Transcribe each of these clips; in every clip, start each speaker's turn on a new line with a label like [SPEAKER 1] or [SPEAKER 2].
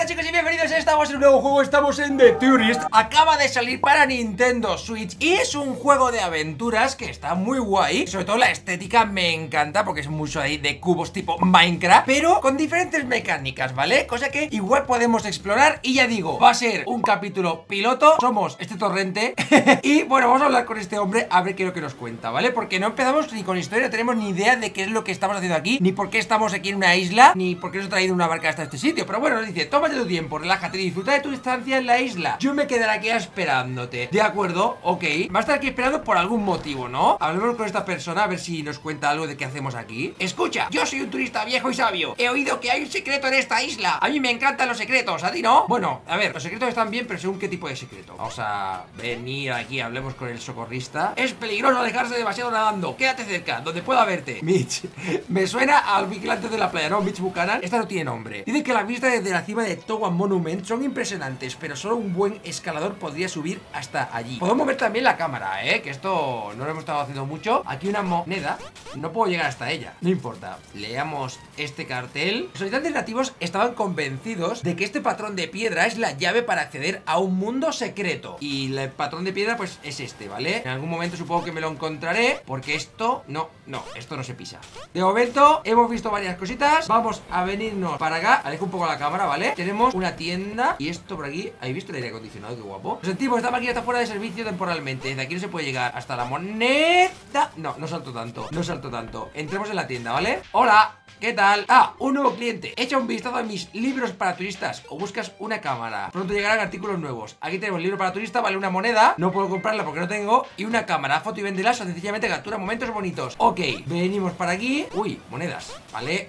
[SPEAKER 1] Hola chicos y bienvenidos, estamos en un nuevo juego, estamos en The Tourist. Acaba de salir para Nintendo Switch y es un juego de aventuras que está muy guay. Sobre todo la estética me encanta porque es mucho ahí de cubos tipo Minecraft, pero con diferentes mecánicas, ¿vale? Cosa que igual podemos explorar y ya digo, va a ser un capítulo piloto. Somos este torrente y bueno, vamos a hablar con este hombre a ver qué es lo que nos cuenta, ¿vale? Porque no empezamos ni con historia, no tenemos ni idea de qué es lo que estamos haciendo aquí, ni por qué estamos aquí en una isla, ni por qué nos ha traído una barca hasta este sitio. Pero bueno, nos dice, tómate tu tiempo, relájate, disfruta de tu estancia en la isla. Yo me quedaré aquí esperándote. De acuerdo, ok. Va a estar aquí esperando por algún motivo, ¿no? Hablemos con esta persona a ver si nos cuenta algo de qué hacemos aquí. Escucha, yo soy un turista viejo y sabio. He oído que hay un secreto en esta isla. A mí me encantan los secretos, ¿a ti no? Bueno, a ver, los secretos están bien, pero según qué tipo de secreto. Vamos a venir aquí, hablemos con el socorrista. Es peligroso alejarse demasiado nadando. Quédate cerca, donde pueda verte. Mitch, me suena al vigilante de la playa, ¿no? Mitch Buchanan. Esta no tiene nombre. Dice que la vista desde la cima de Towa Monument son impresionantes, pero solo un buen escalador podría subir hasta allí. Podemos ver también la cámara, que esto no lo hemos estado haciendo mucho. Aquí una moneda, no puedo llegar hasta ella. No importa, leamos este cartel. Los habitantes nativos estaban convencidos de que este patrón de piedra es la llave para acceder a un mundo secreto. Y el patrón de piedra pues es este, ¿vale? En algún momento supongo que me lo encontraré, porque esto, no, esto no se pisa. De momento hemos visto varias cositas. Vamos a venirnos para acá. Alejo un poco la cámara, ¿vale? Tenemos una tienda y esto por aquí. ¿Habéis visto el aire acondicionado? Qué guapo. Lo sentimos, esta máquina está fuera de servicio temporalmente. Desde aquí no se puede llegar hasta la moneda. No salto tanto, no salto tanto. Entremos en la tienda, ¿vale? Hola, ¿qué tal? Ah, un nuevo cliente. Echa un vistazo a mis libros para turistas o buscas una cámara. Pronto llegarán artículos nuevos. Aquí tenemos el libro para turista, vale una moneda. No puedo comprarla porque no tengo. Y una cámara, foto y véndelas o sencillamente captura momentos bonitos. Ok, venimos para aquí. Uy, monedas, vale.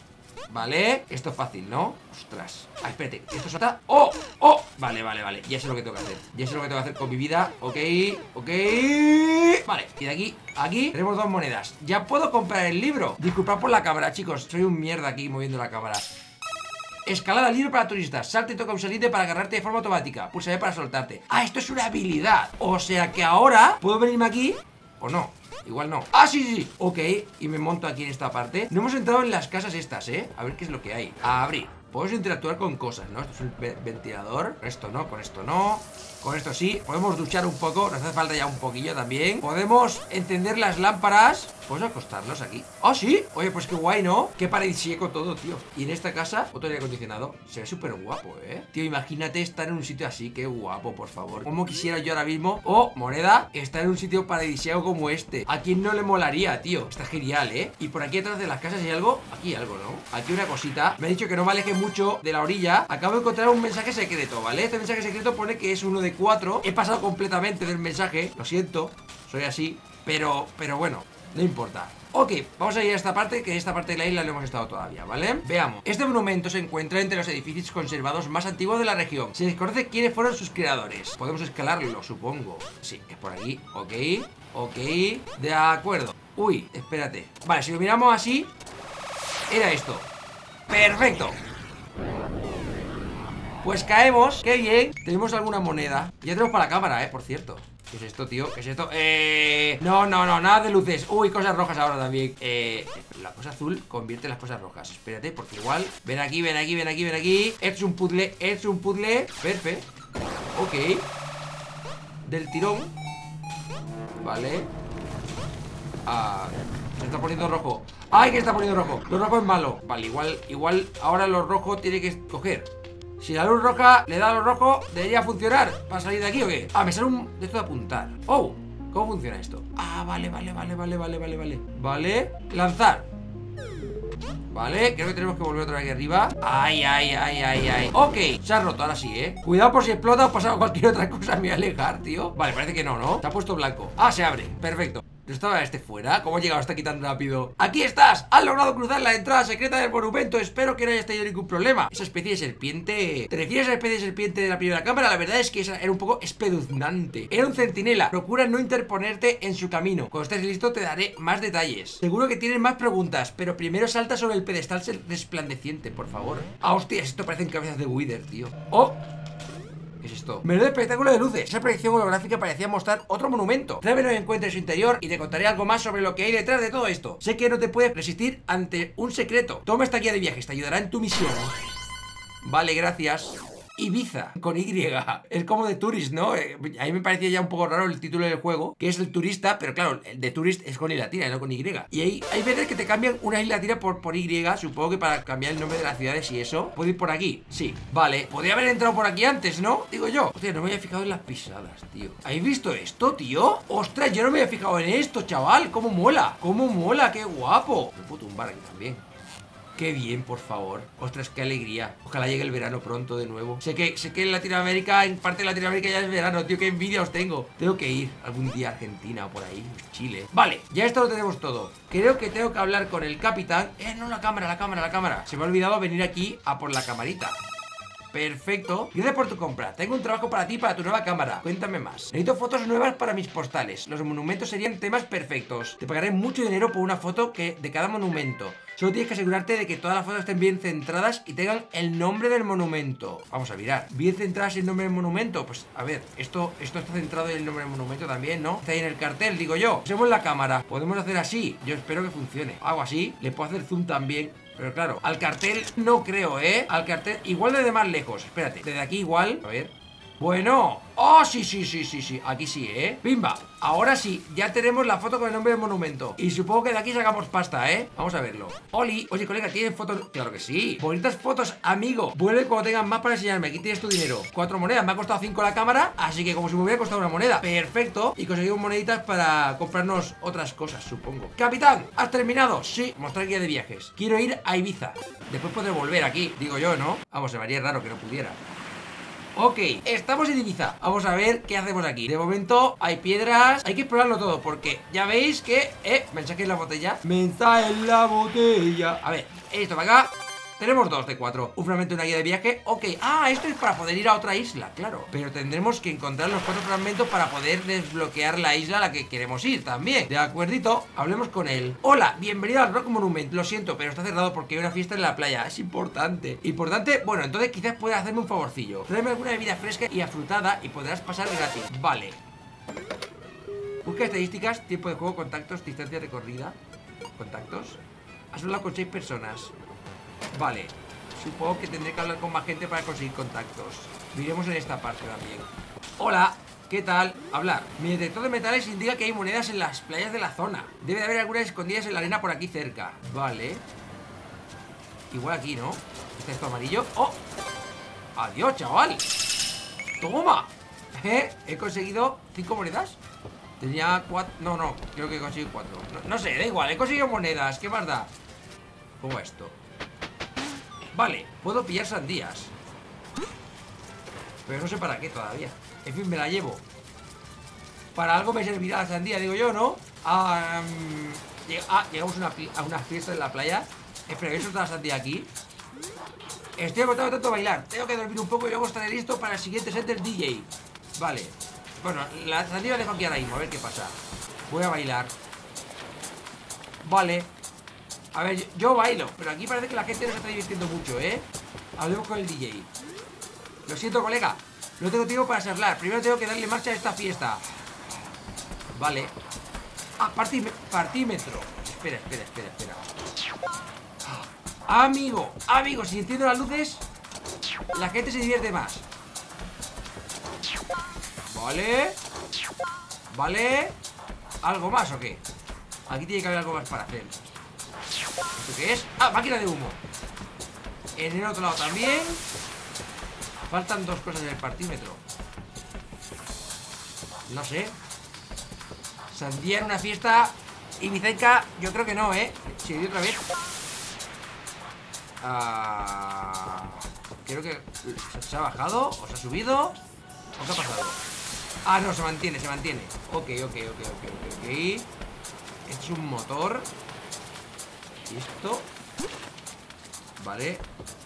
[SPEAKER 1] Vale, esto es fácil, ¿no? Ostras, espérate, esto salta. ¡Oh! Vale, ya sé lo que tengo que hacer. Ya sé lo que tengo que hacer con mi vida. Ok. Vale, y de aquí a aquí tenemos dos monedas. Ya puedo comprar el libro. Disculpad por la cámara, chicos. Soy un mierda aquí moviendo la cámara. Escalada libro para turistas. Salta y toca un salite para agarrarte de forma automática. Pulsa B para soltarte. Ah, esto es una habilidad. O sea que ahora puedo venirme aquí o no. Igual no. ¡Ah, sí! Ok, y me monto aquí en esta parte. No hemos entrado en las casas estas, A ver qué es lo que hay. A abrir. Podemos interactuar con cosas, ¿no? Esto es un ventilador. Con esto no, con esto no. Con esto sí. Podemos duchar un poco. Nos hace falta ya un poquillo también. Podemos encender las lámparas. Podemos acostarnos aquí. ¡Ah, sí! Oye, pues qué guay, ¿no? Qué paradisíaco todo, tío. Y en esta casa, otro aire acondicionado. Se ve súper guapo, Tío, imagínate estar en un sitio así. Qué guapo, por favor. Como quisiera yo ahora mismo, moneda, estar en un sitio paradisíaco como este. ¿A quién no le molaría, tío? Está genial, Y por aquí detrás de las casas hay algo. Aquí hay algo, ¿no? Aquí una cosita. Me ha dicho que no me aleje mucho de la orilla. Acabo de encontrar un mensaje secreto, ¿vale? Este mensaje secreto pone que es uno de 4. He pasado completamente del mensaje. Lo siento, soy así. Pero bueno, no importa. Ok, vamos a ir a esta parte, que esta parte de la isla no hemos estado todavía, ¿vale? Veamos. Este monumento se encuentra entre los edificios conservados más antiguos de la región. Se desconoce quiénes fueron sus creadores. Podemos escalarlo, supongo. Sí, es por aquí. Ok, de acuerdo. Uy, espérate. Vale, si lo miramos así, era esto. Perfecto. Pues caemos, qué bien. Tenemos alguna moneda. Ya tenemos para la cámara, por cierto. ¿Qué es esto, tío? ¿Qué es esto? No, nada de luces. Uy, cosas rojas ahora también. La cosa azul convierte las cosas rojas. Espérate, porque igual. Ven aquí. Esto es un puzzle. Perfecto. Ok. Del tirón. Vale. Se está poniendo rojo. ¡Ay, que está poniendo rojo! Lo rojo es malo. Vale, igual ahora lo rojo tiene que escoger. Si la luz roja le da a lo rojo, debería funcionar. ¿Para salir de aquí o qué? Me sale un de esto de apuntar. Oh, ¿cómo funciona esto? Vale. Vale, lanzar. Vale, creo que tenemos que volver otra vez aquí arriba. Ay. Ok, se ha roto, ahora sí, Cuidado por si explota o pasa cualquier otra cosa. Me voy a alejar, tío. Vale, parece que no, Se ha puesto blanco. Se abre, perfecto. ¿No estaba este fuera? ¿Cómo ha llegado hasta aquí tan rápido? ¡Aquí estás! ¡Has logrado cruzar la entrada secreta del monumento! Espero que no hayas tenido ningún problema. Esa especie de serpiente... ¿Te refieres a la especie de serpiente de la primera cámara? La verdad es que esa era un poco espeluznante. Era un centinela. Procura no interponerte en su camino. Cuando estés listo te daré más detalles. Seguro que tienes más preguntas, pero primero salta sobre el pedestal resplandeciente, por favor. Hostias, esto parecen cabezas de Wither, tío. ¿Qué es esto? Menudo espectáculo de luces. Esa proyección holográfica parecía mostrar otro monumento. Tráemelo y encuentre su interior y te contaré algo más sobre lo que hay detrás de todo esto. Sé que no te puedes resistir ante un secreto. Toma esta guía de viajes, te ayudará en tu misión. Vale, gracias. Ibiza, con Y. Es como de Tourist, ¿no? A mí me parecía ya un poco raro el título del juego, que es el turista, pero claro, el de Tourist es con I latina, no con Y. Y hay veces que te cambian una I latina por Y, supongo que para cambiar el nombre de las ciudades y eso. ¿Puedo ir por aquí? Sí, vale. Podría haber entrado por aquí antes, ¿no? Digo yo. Hostia, no me había fijado en las pisadas, tío. ¿Habéis visto esto, tío? Ostras, yo no me había fijado en esto, chaval. ¿Cómo mola? ¿Cómo mola? ¡Qué guapo! Me puedo tumbar aquí también. Qué bien, por favor. Ostras, qué alegría. Ojalá llegue el verano pronto de nuevo. Sé que en Latinoamérica, en parte de Latinoamérica ya es verano, tío. Qué envidia os tengo. Tengo que ir algún día a Argentina o por ahí, Chile. Vale, ya esto lo tenemos todo. Creo que tengo que hablar con el capitán. No, la cámara. Se me ha olvidado venir aquí a por la camarita. Perfecto. Gracias por tu compra. Tengo un trabajo para ti, para tu nueva cámara. Cuéntame más. Necesito fotos nuevas para mis postales. Los monumentos serían temas perfectos. Te pagaré mucho dinero por una foto de cada monumento. Solo tienes que asegurarte de que todas las fotos estén bien centradas y tengan el nombre del monumento. Vamos a mirar. Bien centradas el nombre del monumento. Pues a ver, esto está centrado en el nombre del monumento también, ¿no? Está ahí en el cartel, digo yo. Usemos la cámara. Podemos hacer así. Yo espero que funcione. Hago así. Le puedo hacer zoom también. Pero claro, al cartel no creo, ¿eh? Al cartel, igual desde más lejos. Espérate, desde aquí igual. A ver. Bueno. ¡Oh, sí! Aquí sí, ¿eh? ¡Pimba! Ahora sí, ya tenemos la foto con el nombre del monumento. Y supongo que de aquí sacamos pasta, ¿eh? Vamos a verlo. Oli, oye, colega, ¿tienes fotos? Claro que sí. Bonitas fotos, amigo. Vuelve cuando tengas más para enseñarme. Aquí tienes tu dinero. 4 monedas. Me ha costado 5 la cámara. Así que como si me hubiera costado una moneda. Perfecto. Y conseguimos moneditas para comprarnos otras cosas, supongo. Capitán, ¿has terminado? Sí. Mostrar guía de viajes. Quiero ir a Ibiza. Después podré volver aquí, digo yo, ¿no? Vamos, se me haría raro que no pudiera. Ok, estamos en Ibiza. Vamos a ver qué hacemos aquí. De momento hay piedras. Hay que explorarlo todo porque ya veis que... mensaje en la botella. Mensaje en la botella. A ver, esto para acá. Tenemos 2 de 4. Un fragmento de una guía de viaje. Ok, esto es para poder ir a otra isla, claro. Pero tendremos que encontrar los 4 fragmentos para poder desbloquear la isla a la que queremos ir también. De acuerdito, hablemos con él. Hola, bienvenido al Rock Monument. Lo siento, pero está cerrado porque hay una fiesta en la playa. Es importante. ¿Importante? Bueno, entonces quizás puedas hacerme un favorcillo. Tráeme alguna bebida fresca y afrutada y podrás pasar gratis. Vale. Busca estadísticas, tiempo de juego, contactos, distancia recorrida. Contactos. Has hablado con 6 personas. Vale, supongo que tendré que hablar con más gente para conseguir contactos. Miremos en esta parte también. Hola, ¿qué tal? Hablar. Mi detector de metales indica que hay monedas en las playas de la zona. Debe de haber algunas escondidas en la arena por aquí cerca. Vale. Igual aquí, ¿no? ¿Está esto amarillo? ¡Oh! ¡Adiós, chaval! ¡Toma! He conseguido 5 monedas. Tenía 4... No, creo que he conseguido 4. No sé, da igual, he conseguido monedas. ¿Qué más da? ¿Cómo esto? Vale, puedo pillar sandías. Pero no sé para qué todavía. En fin, me la llevo. Para algo me servirá la sandía, digo yo, ¿no? Llegamos a una fiesta en la playa. Espera, ¿voy a soltar la sandía aquí? Estoy agotado de tanto bailar. Tengo que dormir un poco y luego estaré listo para el siguiente set del DJ. Vale. Bueno, la sandía la dejo aquí ahora mismo, a ver qué pasa. Voy a bailar. Vale. A ver, yo bailo, pero aquí parece que la gente no se está divirtiendo mucho, ¿eh? Hablemos con el DJ. Lo siento, colega. No tengo tiempo para charlar. Primero tengo que darle marcha a esta fiesta. Vale. Partímetro. Espera. Amigo, si enciendo las luces, la gente se divierte más. Vale. ¿Algo más o qué? Aquí tiene que haber algo más para hacer. ¿Esto qué es? Máquina de humo. En el otro lado también. Faltan 2 cosas en el partímetro. No sé. Sandía en una fiesta ibicenca, yo creo que no, ¿eh? Si otra vez. Creo que se ha bajado o se ha subido. ¿O qué ha pasado? No, se mantiene. Ok. Esto es un motor. Y esto. Vale.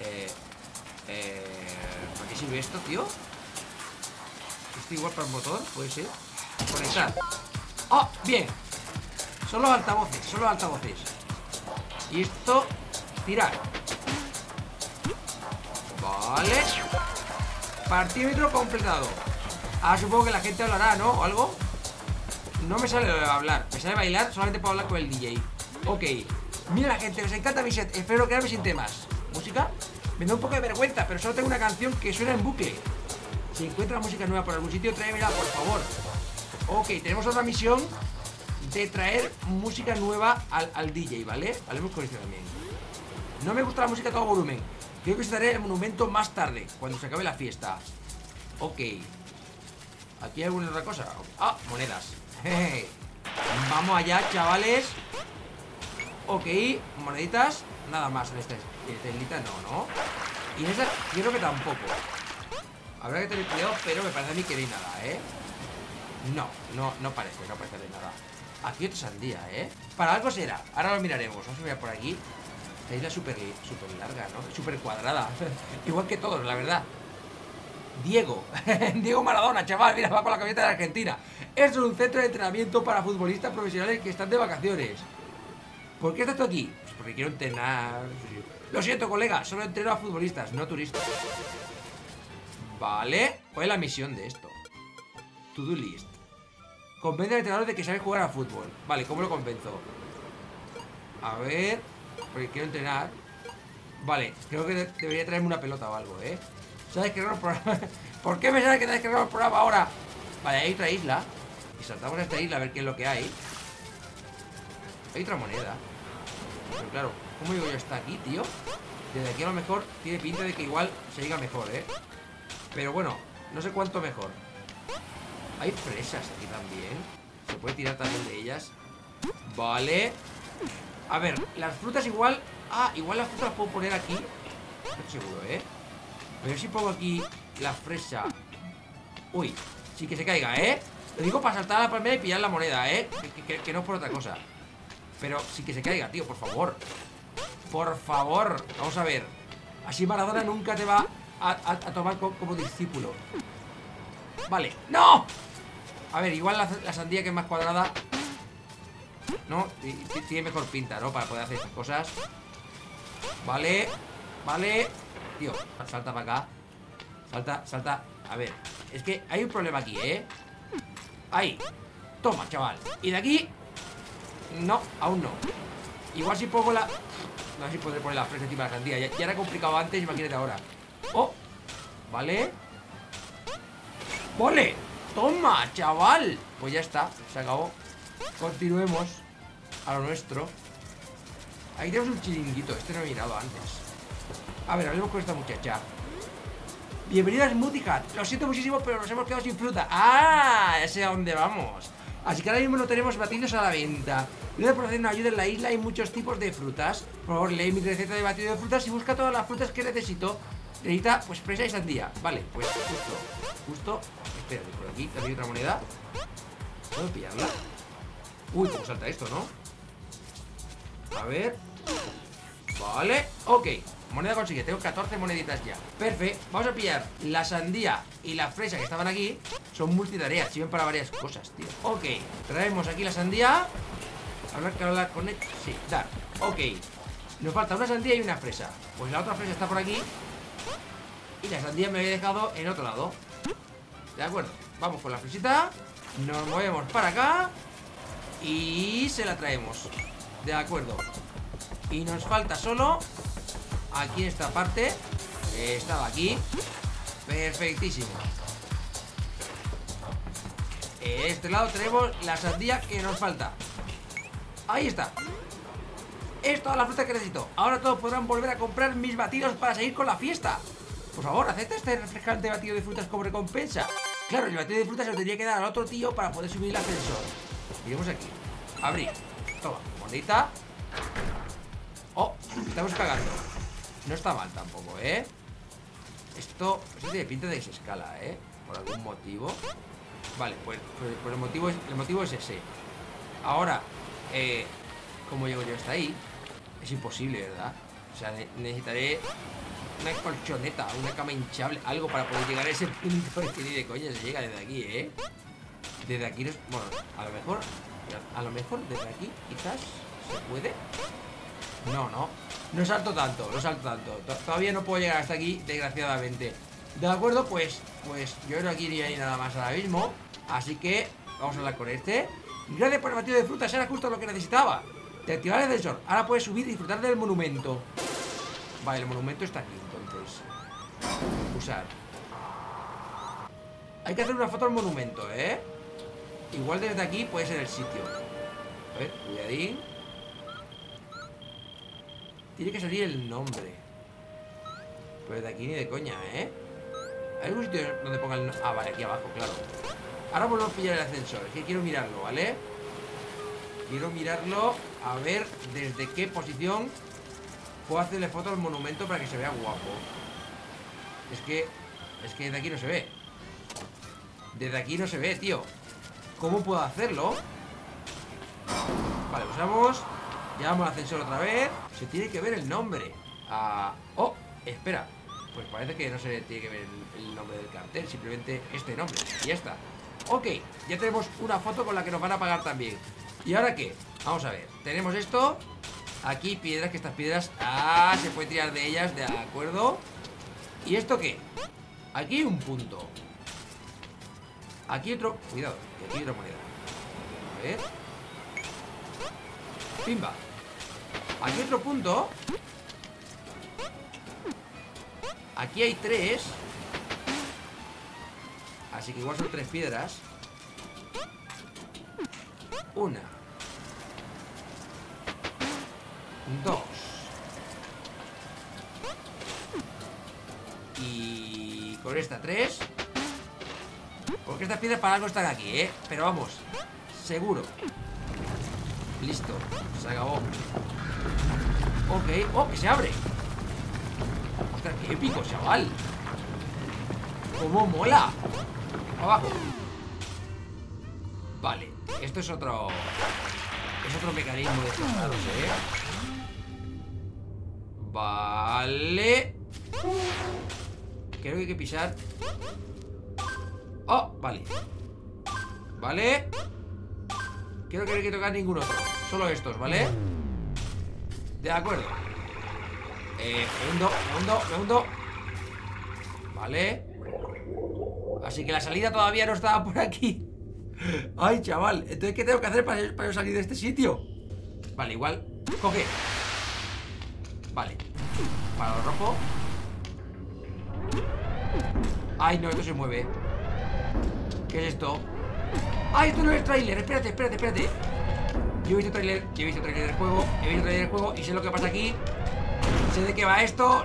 [SPEAKER 1] ¿Para qué sirve esto, tío? ¿Esto igual para el motor? Puede ser. Conectar. ¡Oh! Bien. Son los altavoces. Y esto. Tirar. Vale. Partímetro completado. Supongo que la gente hablará, ¿no? ¿O algo? No me sale hablar. Me sale bailar, solamente puedo hablar con el DJ. Ok. Mira la gente, les encanta mi set. Espero quedarme sin temas. ¿Música? Me da un poco de vergüenza, pero solo tengo una canción que suena en bucle. Si encuentras música nueva por algún sitio, tráemela, por favor. Ok, tenemos otra misión de traer música nueva al DJ, ¿vale? Hablemos con esto también. No me gusta la música a todo volumen. Creo que visitaré el monumento más tarde, cuando se acabe la fiesta. Ok. ¿Aquí hay alguna otra cosa? Ah, monedas. Jeje. Vamos allá, chavales. Ok, moneditas. Nada más en esta islita, no. Y en esta creo que tampoco. Habrá que tener cuidado, pero me parece a mí que no hay nada, ¿eh? No parece de nada. Aquí otra sandía, ¿eh? Para algo será. Ahora lo miraremos. Vamos a mirar por aquí. Esta isla es súper larga, ¿no? Súper cuadrada. Igual que todos, la verdad. Diego Maradona, chaval, mira, va con la camiseta de Argentina. Es un centro de entrenamiento para futbolistas profesionales que están de vacaciones. ¿Por qué estás tú aquí? Pues porque quiero entrenar. Lo siento, colega, solo entreno a futbolistas, no turistas. Vale, ¿cuál es la misión de esto? To-do list. Convence al entrenador de que sabe jugar a fútbol. Vale, ¿cómo lo convenzo? A ver, porque quiero entrenar. Vale, creo que debería traerme una pelota o algo, ¿eh? ¿Sabes qué raro programa? ¿Por qué me sabes que te has descargado el programa ahora? Vale, hay otra isla. Y saltamos a esta isla a ver qué es lo que hay. Hay otra moneda. Pero claro, ¿cómo digo yo está aquí, tío? Desde aquí a lo mejor tiene pinta de que igual se llega mejor, ¿eh? Pero bueno, no sé cuánto mejor. Hay fresas aquí también. Se puede tirar también de ellas. Vale. A ver, las frutas igual... Ah, igual las frutas las puedo poner aquí. No estoy seguro, ¿eh? Pero si pongo aquí la fresa... Uy, sí que se caiga, ¿eh? Lo digo para saltar a la palmera y pillar la moneda, ¿eh? Que no es por otra cosa. Pero sí que se caiga, tío, por favor. Por favor, vamos a ver. Así Maradona nunca te va a tomar como discípulo. Vale, ¡no! A ver, igual la sandía que es más cuadrada, ¿no? Tiene mejor pinta, ¿no? Para poder hacer estas cosas. Vale, vale. Tío, salta para acá. Salta. A ver, es que hay un problema aquí, ¿eh? Ahí. Toma, chaval. Y de aquí... No, aún no. Igual si pongo la... No sé si podré poner la fresa encima de la sandía. Ya era complicado antes, imagínate ahora. Oh, vale. ¡Vale! ¡Toma, chaval! Pues ya está, se acabó. Continuemos a lo nuestro. Ahí tenemos un chiringuito. Este no he mirado antes. A ver, hablemos con esta muchacha. Bienvenida a Smoothie Hut. Lo siento muchísimo, pero nos hemos quedado sin fruta. ¡Ah! Ya sé a dónde vamos. Así que ahora mismo no tenemos batidos a la venta. Gracias por hacernos ayuda en la isla. Hay muchos tipos de frutas. Por favor, lee mi receta de batido de frutas y busca todas las frutas que necesito. Necesita, pues, fresa y sandía. Vale, pues justo. Espérate, por aquí también hay otra moneda. ¿Puedo pillarla? Uy, cómo salta esto, ¿no? A ver. Vale, ok. Moneda consigue, tengo 14 moneditas ya. Perfecto, vamos a pillar la sandía y la fresa que estaban aquí. Son multitareas, sirven para varias cosas, tío. Ok, traemos aquí la sandía. Hablar con él. Sí, dar, ok. Nos falta una sandía y una fresa. Pues la otra fresa está por aquí. Y la sandía me había dejado en otro lado. De acuerdo, vamos con la fresita. Nos movemos para acá y se la traemos. De acuerdo. Y nos falta solo aquí en esta parte. Estaba aquí. Perfectísimo. En este lado tenemos la sandía que nos falta. Ahí está. Es toda la fruta que necesito. Ahora todos podrán volver a comprar mis batidos para seguir con la fiesta. Por favor, acepta este refrescante batido de frutas como recompensa. Claro, el batido de frutas se lo tendría que dar al otro tío para poder subir el ascensor. Iremos aquí. Abrir. Toma, monedita. Oh, estamos cagando. No está mal tampoco, ¿eh? Esto tiene pinta de que se escala, ¿eh? Por algún motivo. Vale, pues el motivo es ese. Ahora, ¿cómo llego yo hasta ahí? Es imposible, ¿verdad? O sea, necesitaré una colchoneta, una cama hinchable, algo para poder llegar a ese punto. Es que ni de coña se llega desde aquí, ¿eh? Desde aquí, bueno, a lo mejor desde aquí quizás se puede. No salto tanto, Todavía no puedo llegar hasta aquí, desgraciadamente. De acuerdo, pues yo creo que aquí ni hay nada más ahora mismo. Así que vamos a hablar con este. Gracias por el batido de frutas, era justo lo que necesitaba. Te activar el ascensor, ahora puedes subir y disfrutar del monumento. Vale, el monumento está aquí, entonces. Usar. Hay que hacer una foto al monumento, ¿eh? Igual desde aquí puede ser el sitio. A ver, cuidadín. Tiene que salir el nombre. Pues de aquí ni de coña, ¿eh? ¿Hay algún sitio donde ponga el nombre? Ah, vale, aquí abajo, claro. Ahora volvemos a pillar el ascensor. Es que quiero mirarlo, ¿vale? Quiero mirarlo. A ver desde qué posición puedo hacerle foto al monumento para que se vea guapo. Es que desde aquí no se ve. Desde aquí no se ve, tío. ¿Cómo puedo hacerlo? Vale, usamos. Llamamos al ascensor otra vez. Se tiene que ver el nombre. Oh, espera. Pues parece que no se tiene que ver el nombre del cartel. Simplemente este nombre. Y ya está. Ok, ya tenemos una foto con la que nos van a pagar también. ¿Y ahora qué? Vamos a ver. Tenemos esto. Aquí piedras, que estas piedras se puede tirar de ellas, de acuerdo. ¿Y esto qué? Aquí hay un punto. Aquí otro. Cuidado, que aquí hay otra moneda. A ver. Pimba. Aquí otro punto. Aquí hay 3. Así que igual son 3 piedras. 1 2 y con esta 3. Porque estas piedras para algo están aquí, ¿eh? Pero vamos, seguro. Listo, se acabó. Ok, oh, que se abre. Ostras, qué épico, chaval. Cómo mola. Abajo. Vale, esto es otro mecanismo de estos lados, ¿eh? Vale. Creo que hay que pisar. Oh, vale. Vale. Creo que no hay que tocar ningún otro. Solo estos, ¿vale? De acuerdo. Me hundo. Vale. Así que la salida todavía no estaba por aquí. Ay, chaval. Entonces, ¿qué tengo que hacer para yo salir de este sitio? Vale, igual. Coge. Vale. Para lo rojo. Ay, no, esto se mueve. ¿Qué es esto? ¡Ay, esto no es tráiler! Espérate. Yo he visto tráiler del juego. Y sé lo que pasa aquí. Sé de qué va esto.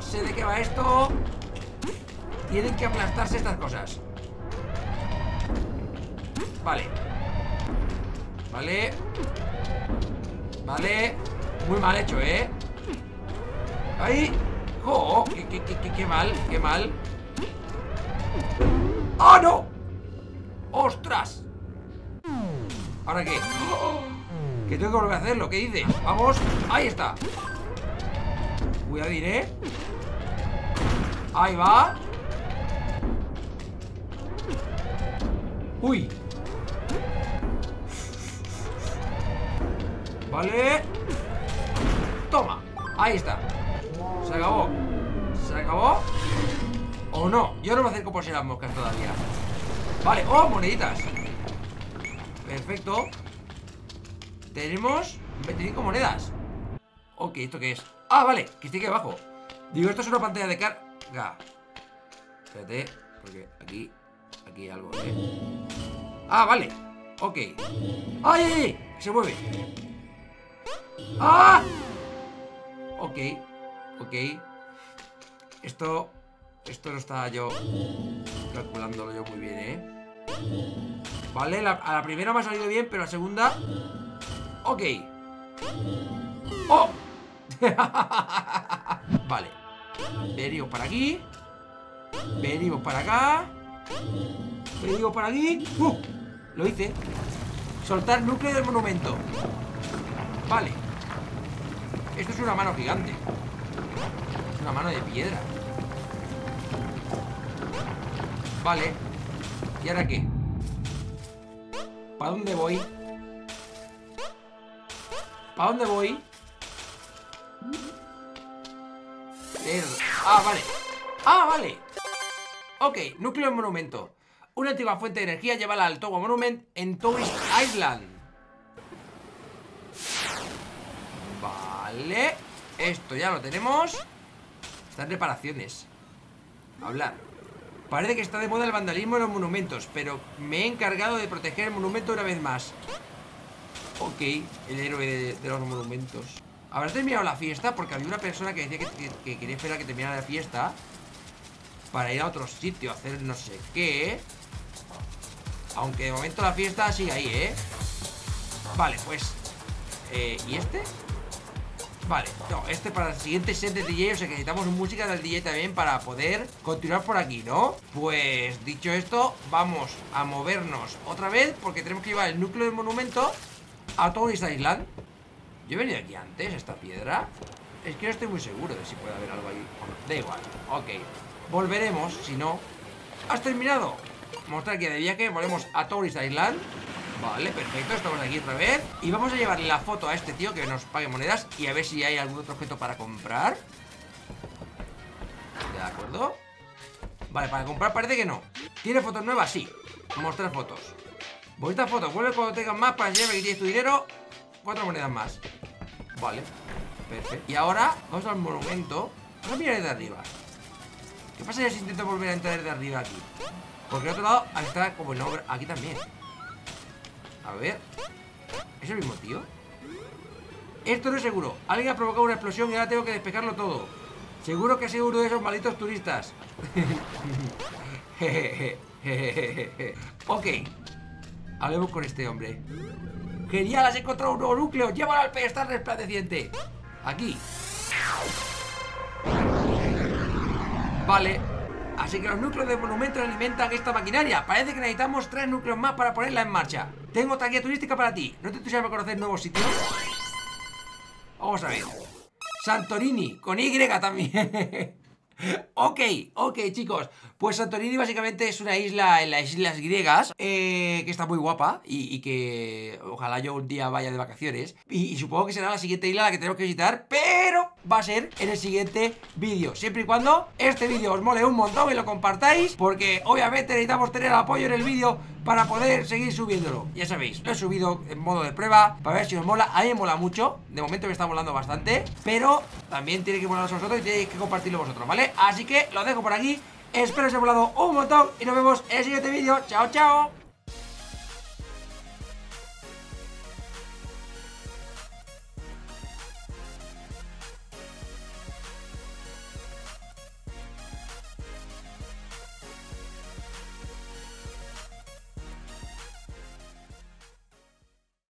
[SPEAKER 1] Tienen que aplastarse estas cosas. Vale. Muy mal hecho, ¿eh? ¡Ahí! ¡Oh! ¡Qué mal! ¡Oh, no! ¡Ostras! ¿Ahora qué? Que tengo que volver a hacerlo, ¿qué dices? ¡Vamos! ¡Ahí está! Cuidadín, ¿eh? Ahí va. ¡Uy! Vale. Toma. Ahí está. Se acabó. ¿O no? Yo no me acerco por si las moscas todavía. Vale. ¡Oh, moneditas! Perfecto. Tenemos 25 monedas. Ok, ¿esto qué es? Ah, vale, que estoy aquí abajo. Digo, esto es una pantalla de carga. Espérate, porque aquí hay algo, ¿eh? Ah, vale. Ok. ¡Ay! Se mueve. ¡Ah! Ok. Esto no estaba yo calculándolo yo muy bien, ¿eh? Vale, a la primera me ha salido bien, pero a la segunda... Ok. ¡Oh! Vale. Venimos para aquí. Venimos para acá. Venimos para aquí. Lo hice. Soltar núcleo del monumento. Vale. Esto es una mano gigante. Es una mano de piedra. Vale. ¿Y ahora qué? ¿Para dónde voy? ¿Para dónde voy? Ah, vale. Ok, núcleo del monumento. Una antigua fuente de energía lleva al Tower Monument en Tourist Island. Vale. Esto ya lo tenemos. Está en reparaciones. Hablar. Parece que está de moda el vandalismo en los monumentos, pero me he encargado de proteger el monumento una vez más. Ok, el héroe de los monumentos. ¿Habrás terminado la fiesta? Porque había una persona que decía que quería esperar a que terminara la fiesta para ir a otro sitio, a hacer no sé qué. Aunque de momento la fiesta sigue ahí, ¿eh? Vale, pues ¿y este? Vale, no, este para el siguiente set de DJ. O sea que necesitamos música del DJ también para poder continuar por aquí, ¿no? Pues dicho esto, vamos a movernos otra vez, porque tenemos que llevar el núcleo del monumento a Tourist Island. Yo he venido aquí antes, esta piedra. Es que no estoy muy seguro de si puede haber algo ahí. Da igual, ok. Volveremos, si no. ¿Has terminado? Mostrar que de viaje, volvemos a Tourist Island. Vale, perfecto, estamos aquí otra vez. Y vamos a llevarle la foto a este tío que nos pague monedas. Y a ver si hay algún otro objeto para comprar. ¿De acuerdo? Vale, para comprar parece que no. ¿Tiene fotos nuevas? Sí. Mostrar fotos. Bonitas fotos, vuelve cuando tengas más para enseñarme que tienes tu dinero. 4 monedas más. Vale, perfecto. Y ahora vamos al monumento. Vamos a mirar desde arriba. ¿Qué pasa si intento volver a entrar desde arriba aquí? Porque al otro lado está como el nombre. Aquí también. A ver. ¿Es el mismo tío? Esto no es seguro. Alguien ha provocado una explosión y ahora tengo que despejarlo todo. Seguro que ha sido uno de esos malditos turistas. Ok. Hablemos con este hombre. Genial, has encontrado un nuevo núcleo. Llévalo al pedestal resplandeciente. Aquí. Vale. Así que los núcleos de monumentos alimentan esta maquinaria. Parece que necesitamos 3 núcleos más para ponerla en marcha. Tengo otra guía turística para ti. ¿No te entusiasma conocer nuevos sitios? Vamos a ver. Santorini, con Y también. Ok, chicos. Pues Santorini básicamente es una isla en las islas griegas, que está muy guapa y que ojalá yo un día vaya de vacaciones. Y supongo que será la siguiente isla a la que tenemos que visitar, pero va a ser en el siguiente vídeo, siempre y cuando este vídeo os mole un montón y lo compartáis, porque obviamente necesitamos tener apoyo en el vídeo para poder seguir subiéndolo. Ya sabéis, lo he subido en modo de prueba para ver si os mola. A mí me mola mucho, de momento me está molando bastante, pero también tiene que molaros a vosotros y tenéis que compartirlo vosotros, ¿vale? Así que lo dejo por aquí. Espero que os haya molado un montón y nos vemos en el siguiente vídeo. Chao, chao.